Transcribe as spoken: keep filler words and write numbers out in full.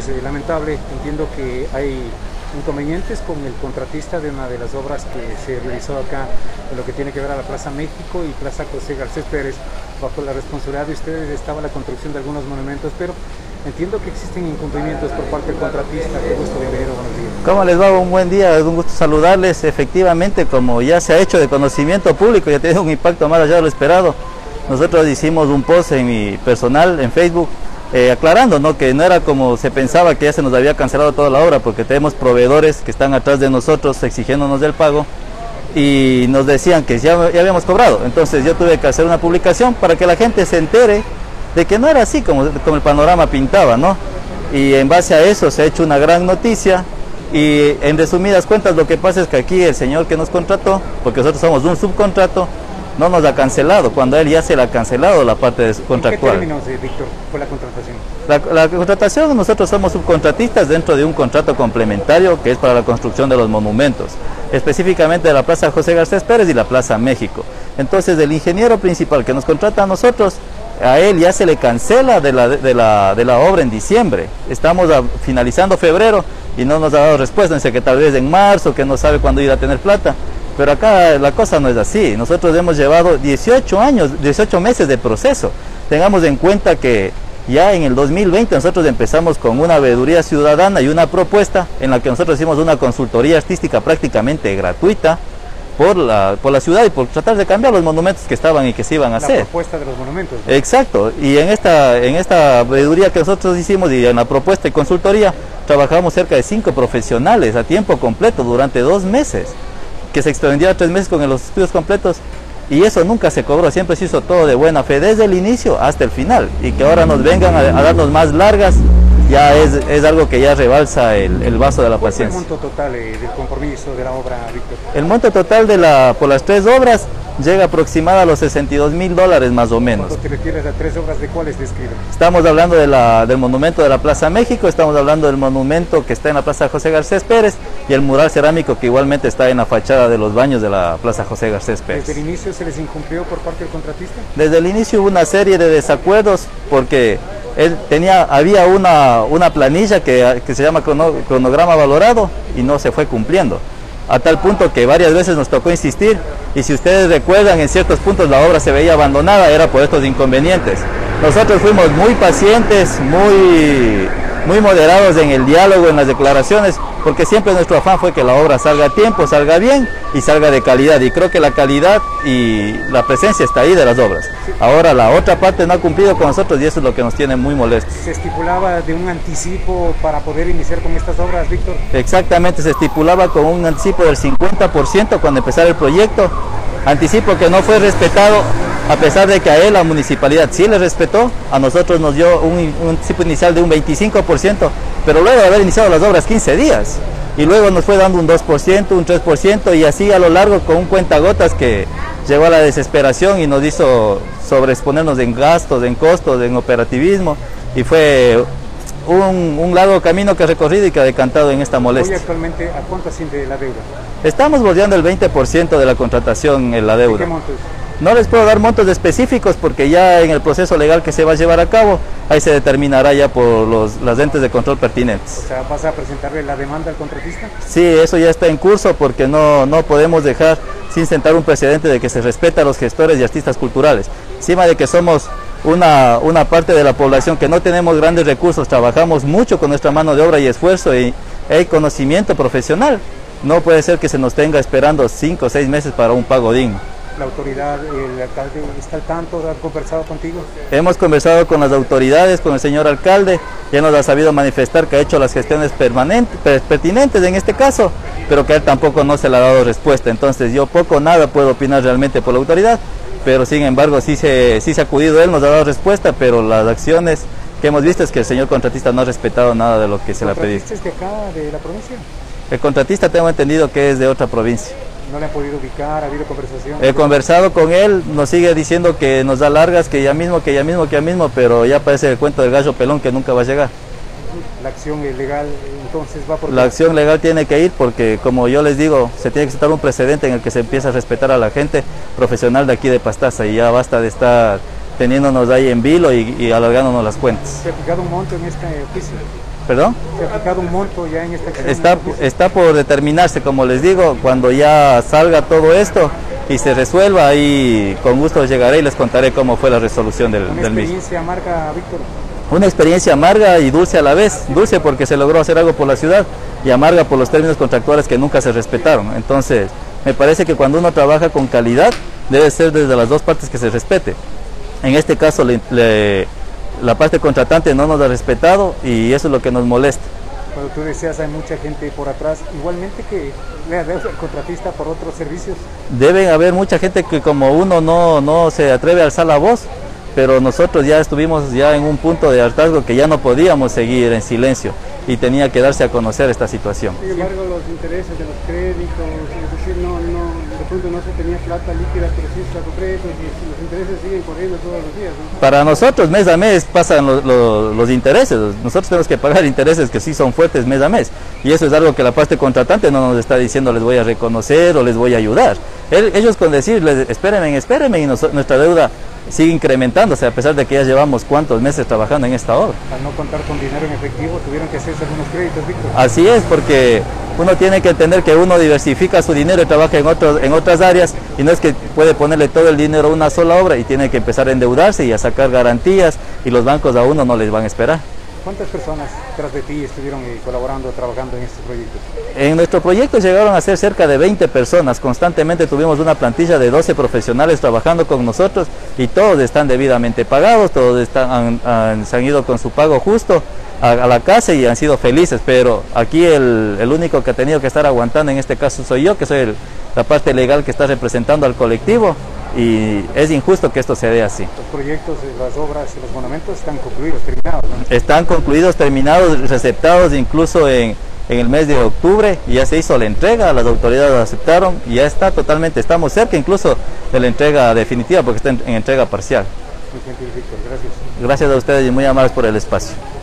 Es lamentable, entiendo que hay inconvenientes con el contratista de una de las obras que se realizó acá en lo que tiene que ver a la Plaza México y Plaza José Garcés Pérez. Bajo la responsabilidad de ustedes estaba la construcción de algunos monumentos, pero entiendo que existen incumplimientos por parte del contratista. Qué gusto, bienvenido, buenos días. ¿Cómo les va? Un buen día, es un gusto saludarles. Efectivamente, como ya se ha hecho de conocimiento público, ya tiene un impacto más allá de lo esperado. Nosotros hicimos un post en mi personal, en Facebook, Eh, aclarando, ¿no?, que no era como se pensaba, que ya se nos había cancelado toda la obra, porque tenemos proveedores que están atrás de nosotros exigiéndonos el pago y nos decían que ya, ya habíamos cobrado. Entonces yo tuve que hacer una publicación para que la gente se entere de que no era así como, como el panorama pintaba, ¿no? Y en base a eso se ha hecho una gran noticia y en resumidas cuentas lo que pasa es que aquí el señor que nos contrató, porque nosotros somos un subcontrato, no nos ha cancelado, cuando él ya se le ha cancelado la parte de contractual. ¿En qué términos, eh, Víctor, fue la contratación? La, la contratación, nosotros somos subcontratistas dentro de un contrato complementario que es para la construcción de los monumentos, específicamente de la Plaza José Garcés Pérez y la Plaza México. Entonces el ingeniero principal que nos contrata a nosotros, a él ya se le cancela de la, de la, de la obra en diciembre. Estamos a, finalizando febrero y no nos ha dado respuesta, dice que tal vez en marzo, que no sabe cuándo ir a tener plata. Pero acá la cosa no es así. Nosotros hemos llevado dieciocho años, dieciocho meses de proceso. Tengamos en cuenta que ya en el dos mil veinte nosotros empezamos con una veeduría ciudadana y una propuesta en la que nosotros hicimos una consultoría artística prácticamente gratuita por la, por la ciudad y por tratar de cambiar los monumentos que estaban y que se iban a hacer. La propuesta de los monumentos, ¿no? Exacto. Y en esta, en esta veeduría que nosotros hicimos y en la propuesta y consultoría trabajamos cerca de cinco profesionales a tiempo completo durante dos meses. Que se extendió a tres meses con los estudios completos y eso nunca se cobró, siempre se hizo todo de buena fe desde el inicio hasta el final, y que ahora nos vengan a, a darnos más largas ya es, es algo que ya rebalsa el, el vaso de la paciencia. ¿Cuál es el monto total eh, del compromiso de la obra, Víctor? El monto total de la, por las tres obras llega aproximado a los sesenta y dos mil dólares más o menos. ¿Cuánto te refieres a tres obras? ¿De cuáles describen? Estamos hablando de la, del monumento de la Plaza México, estamos hablando del monumento que está en la Plaza José Garcés Pérez y el mural cerámico que igualmente está en la fachada de los baños de la Plaza José Garcés Pérez. ¿Desde el inicio se les incumplió por parte del contratista? Desde el inicio hubo una serie de desacuerdos porque él tenía, había una, una planilla que, que se llama crono, cronograma valorado y no se fue cumpliendo. A tal punto que varias veces nos tocó insistir, y si ustedes recuerdan, en ciertos puntos la obra se veía abandonada, era por estos inconvenientes. Nosotros fuimos muy pacientes, muy, muy moderados en el diálogo, en las declaraciones, porque siempre nuestro afán fue que la obra salga a tiempo, salga bien y salga de calidad, y creo que la calidad y la presencia está ahí de las obras. Ahora la otra parte no ha cumplido con nosotros y eso es lo que nos tiene muy molestos. ¿Se estipulaba de un anticipo para poder iniciar con estas obras, Víctor? Exactamente, se estipulaba con un anticipo del cincuenta por ciento cuando empezara el proyecto, anticipo que no fue respetado, a pesar de que a él la municipalidad sí le respetó. A nosotros nos dio un, un anticipo inicial de un veinticinco por ciento, pero luego de haber iniciado las obras quince días, y luego nos fue dando un dos por ciento, un tres por ciento, y así a lo largo con un cuentagotas que llegó a la desesperación y nos hizo sobreexponernos en gastos, en costos, en operativismo, y fue un, un largo camino que ha recorrido y que ha decantado en esta molestia. Hoy actualmente, ¿a cuánto asciende la deuda? Estamos bordeando el veinte por ciento de la contratación en la deuda. ¿De qué montos? No les puedo dar montos específicos porque ya en el proceso legal que se va a llevar a cabo, ahí se determinará ya por los, las entes de control pertinentes. O sea, ¿vas a presentarle la demanda al contratista? Sí, eso ya está en curso porque no, no podemos dejar sin sentar un precedente de que se respeta a los gestores y artistas culturales. Encima de que somos una, una parte de la población que no tenemos grandes recursos, trabajamos mucho con nuestra mano de obra y esfuerzo y hay conocimiento profesional. No puede ser que se nos tenga esperando cinco o seis meses para un pago digno. ¿La autoridad, el alcalde, está al tanto? ¿Ha conversado contigo? Hemos conversado con las autoridades, con el señor alcalde, ya nos ha sabido manifestar que ha hecho las gestiones permanentes, pertinentes en este caso, pero que a él tampoco no se le ha dado respuesta. Entonces yo poco o nada puedo opinar realmente por la autoridad, pero sin embargo sí se, sí se ha acudido él, nos ha dado respuesta, pero las acciones que hemos visto es que el señor contratista no ha respetado nada de lo que se le ha pedido. ¿El contratista es de acá, de la provincia? El contratista tengo entendido que es de otra provincia. ¿No le han podido ubicar? ¿Ha habido conversación? He conversado con él, nos sigue diciendo que nos da largas, que ya mismo, que ya mismo, que ya mismo, pero ya parece el cuento del gallo pelón que nunca va a llegar. La acción legal entonces va por... La acción legal tiene que ir porque, como yo les digo, se tiene que sentar un precedente en el que se empieza a respetar a la gente profesional de aquí de Pastaza y ya basta de estar teniéndonos ahí en vilo y, y alargándonos las cuentas. ¿Se ha fijado un monto en este oficio? ¿Perdón? ¿Se ha fijado un monto ya en esta acción? Está, está por determinarse, como les digo, cuando ya salga todo esto y se resuelva, ahí con gusto llegaré y les contaré cómo fue la resolución del, Una del mismo. experiencia amarga, Víctor. Una experiencia amarga y dulce a la vez. Dulce porque se logró hacer algo por la ciudad y amarga por los términos contractuales que nunca se respetaron. Entonces, me parece que cuando uno trabaja con calidad, debe ser desde las dos partes que se respete. En este caso, le, le, la parte contratante no nos ha respetado y eso es lo que nos molesta. Cuando tú decías, hay mucha gente por atrás, igualmente que le adeuda al contratista por otros servicios. Deben haber mucha gente que como uno no, no se atreve a alzar la voz, pero nosotros ya estuvimos ya en un punto de hartazgo que ya no podíamos seguir en silencio y tenía que darse a conocer esta situación. Sin embargo, los intereses de los créditos, es decir, no, no, de pronto no se tenía plata líquida, pero sí se sacó créditos y los intereses siguen corriendo todos los días, ¿no? Para nosotros mes a mes pasan los, los, los intereses, nosotros tenemos que pagar intereses que sí son fuertes mes a mes y eso es algo que la parte contratante no nos está diciendo les voy a reconocer o les voy a ayudar. El, ellos con decirles espérenme, espérenme y nos, nuestra deuda sigue incrementándose a pesar de que ya llevamos cuántos meses trabajando en esta obra. Al no contar con dinero en efectivo tuvieron que hacerse algunos créditos, Víctor. Así es, porque uno tiene que entender que uno diversifica su dinero y trabaja en, otros, en otras áreas y no es que puede ponerle todo el dinero a una sola obra y tiene que empezar a endeudarse y a sacar garantías y los bancos a uno no les van a esperar. ¿Cuántas personas tras de ti estuvieron eh, colaborando, trabajando en estos proyectos? En nuestro proyecto llegaron a ser cerca de veinte personas. Constantemente tuvimos una plantilla de doce profesionales trabajando con nosotros y todos están debidamente pagados, todos están, han, han, se han ido con su pago justo a, a la casa y han sido felices, pero aquí el, el único que ha tenido que estar aguantando en este caso soy yo, que soy el, la parte legal que está representando al colectivo. Y es injusto que esto se dé así. Los proyectos, las obras y los monumentos están concluidos, terminados, ¿no? Están concluidos, terminados, receptados incluso en, en el mes de octubre y ya se hizo la entrega, las autoridades lo aceptaron y ya está totalmente, estamos cerca incluso de la entrega definitiva porque está en, en entrega parcial. Muy gentil, Víctor, gracias. Gracias a ustedes y muy amables por el espacio.